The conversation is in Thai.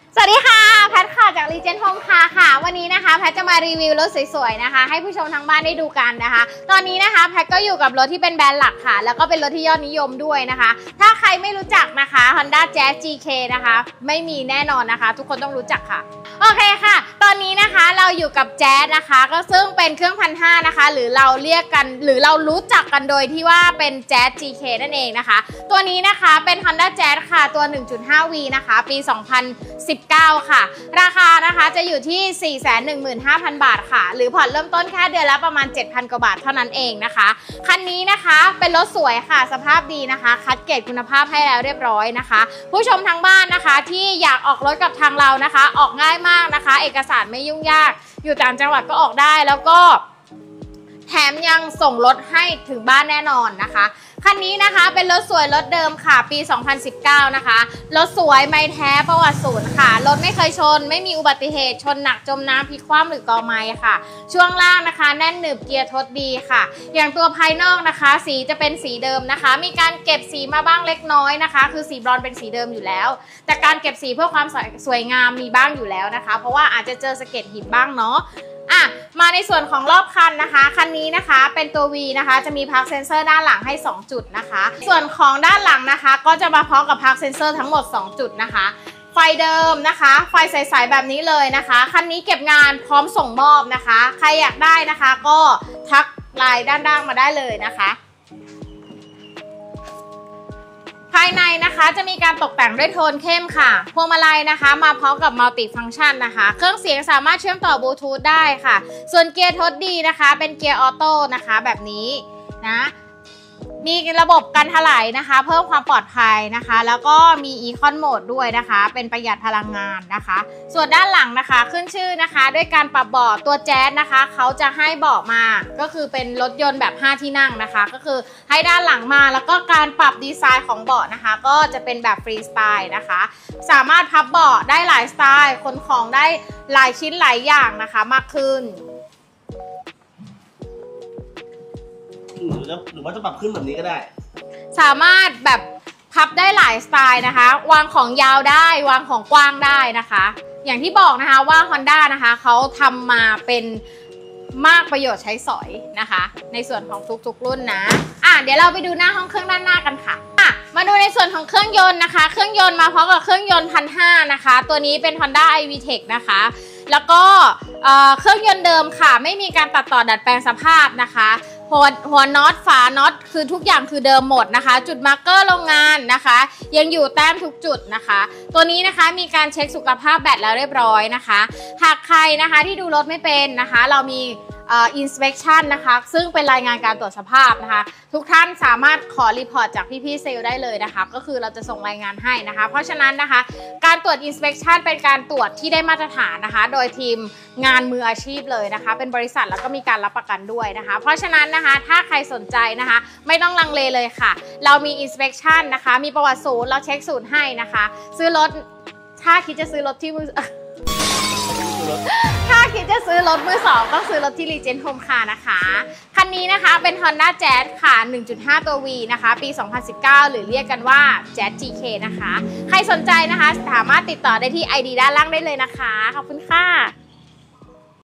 สวัสดีค่ะแพทค่ะจาก Legend Home Car ค่ะวันนี้นะคะแพทจะมารีวิวรถสวยๆนะคะให้ผู้ชมทางบ้านได้ดูกันนะคะตอนนี้นะคะแพทก็อยู่กับรถที่เป็นแบรนด์หลักค่ะแล้วก็เป็นรถที่ยอดนิยมด้วยนะคะถ้าใครไม่รู้จักนะคะ Honda Jazz GK นะคะไม่มีแน่นอนนะคะทุกคนต้องรู้จักค่ะโอเคค่ะตอนนี้นะคะเราอยู่กับ Jazz นะคะก็ซึ่งเป็นเครื่อง1,500นะคะหรือเราเรียกกันหรือเรารู้จักกันโดยที่ว่าเป็น Jazz GK นั่นเองนะคะตัวนี้นะคะเป็น Honda Jazz ค่ะตัว 1.5V นะคะปี 2019 ค่ะราคานะคะจะอยู่ที่ 415,000 บาทค่ะหรือผ่อนเริ่มต้นแค่เดือนละประมาณ 7,000 กว่าบาทเท่านั้นเองนะคะคันนี้นะคะเป็นรถสวยค่ะสภาพดีนะคะคัดเกรดคุณภาพให้แล้วเรียบร้อยนะคะผู้ชมทางบ้านนะคะที่อยากออกรถกับทางเรานะคะออกง่ายมากนะคะเอกสารไม่ยุ่งยากอยู่ต่างจังหวัดก็ออกได้แล้วก็แถมยังส่งรถให้ถึงบ้านแน่นอนนะคะคันนี้นะคะเป็นรถสวยรถเดิมค่ะปี 2019 นะคะรถสวยไม่แท้ประวัติศูนย์ค่ะรถไม่เคยชนไม่มีอุบัติเหตุชนหนักจมน้ำพลิกคว่ำหรือกอไม้ค่ะช่วงล่างนะคะแน่นหนึบเกียร์ทดดีค่ะอย่างตัวภายนอกนะคะสีจะเป็นสีเดิมนะคะมีการเก็บสีมาบ้างเล็กน้อยนะคะคือสีบรอนซ์เป็นสีเดิมอยู่แล้วแต่การเก็บสีเพื่อความสวยงามมีบ้างอยู่แล้วนะคะเพราะว่าอาจจะเจอสะเก็ดหินบ้างเนาะมาในส่วนของรอบคันนะคะคันนี้นะคะเป็นตัว V นะคะจะมีพาร์คเซนเซอร์ด้านหลังให้2จุดนะคะส่วนของด้านหลังนะคะก็จะมาพร้อมกับพาร์คเซนเซอร์ทั้งหมด2จุดนะคะไฟเดิมนะคะไฟใสๆแบบนี้เลยนะคะคันนี้เก็บงานพร้อมส่งมอบนะคะใครอยากได้นะคะก็ทักไลน์ด้านล่างมาได้เลยนะคะภายในนะคะจะมีการตกแต่งด้วยโทนเข้มค่ะพวงมาลัยนะคะมาพร้อมกับมัลติฟังก์ชันนะคะเครื่องเสียงสามารถเชื่อมต่อบลูทูธได้ค่ะส่วนเกียร์ทดดีนะคะเป็นเกียร์ออโต้นะคะแบบนี้นะมีระบบกันถลายนะคะเพิ่มความปลอดภัยนะคะแล้วก็มีอีคอนโหมดด้วยนะคะเป็นประหยัดพลังงานนะคะส่วนด้านหลังนะคะขึ้นชื่อนะคะด้วยการปรับเบาะตัวแจ๊สนะคะเขาจะให้เบาะมาก็คือเป็นรถยนต์แบบ5ที่นั่งนะคะก็คือให้ด้านหลังมาแล้วก็การปรับดีไซน์ของเบาะนะคะก็จะเป็นแบบฟรีสไตล์นะคะสามารถพับเบาะได้หลายสไตล์ขนของได้หลายชิ้นหลายอย่างนะคะมากขึ้นหรือว่าจะปรับขึ้นแบบนี้ก็ได้สามารถแบบพับได้หลายสไตล์นะคะวางของยาวได้วางของกว้างได้นะคะอย่างที่บอกนะคะว่า Honda นะคะเขาทำมาเป็นมากประโยชน์ใช้สอยนะคะในส่วนของทุกๆรุ่นนะเดี๋ยวเราไปดูหน้าห้องเครื่องด้านหน้ากันค่ะมาดูในส่วนของเครื่องยนต์นะคะเครื่องยนต์มาพร้อมกับเครื่องยนต์ 1,500 นะคะตัวนี้เป็น Honda iVTEC นะคะแล้วก็เครื่องยนต์เดิมค่ะไม่มีการตัดต่อดัดแปลงสภาพนะคะหัวน็อตฝาน็อตคือทุกอย่างคือเดิมหมดนะคะจุดมาร์กเกอร์โรงงานนะคะยังอยู่แต้มทุกจุดนะคะตัวนี้นะคะมีการเช็คสุขภาพแบตแล้วเรียบร้อยนะคะหากใครนะคะที่ดูรถไม่เป็นนะคะเรามีinspection นะคะซึ่งเป็นรายงานการตรวจสภาพนะคะทุกท่านสามารถขอรีพอร์ตจากพี่ๆเซลล์ได้เลยนะคะก็คือเราจะส่งรายงานให้นะคะเพราะฉะนั้นนะคะการตรวจ inspection เป็นการตรวจที่ได้มาตรฐานนะคะโดยทีมงานมืออาชีพเลยนะคะเป็นบริษัทแล้วก็มีการรับประกันด้วยนะคะเพราะฉะนั้นนะคะถ้าใครสนใจนะคะไม่ต้องลังเลเลยค่ะเรามี inspection นะคะมีประวัติศูนย์เราเช็คศูนย์ให้นะคะซื้อรถถ้าคิดจะซื้อรถที่มือถ้าคิดจะซื้อรถมือ2ต้องซื้อรถที่ Legend Home Car นะคะคันนี้นะคะเป็น Honda Jazz ค่ะ 1.5 ตัว V นะคะปี 2019 หรือเรียกกันว่า Jazz GK นะคะใครสนใจนะคะสามารถติดต่อได้ที่ ID ด้านล่างได้เลยนะคะขอบคุณค่ะ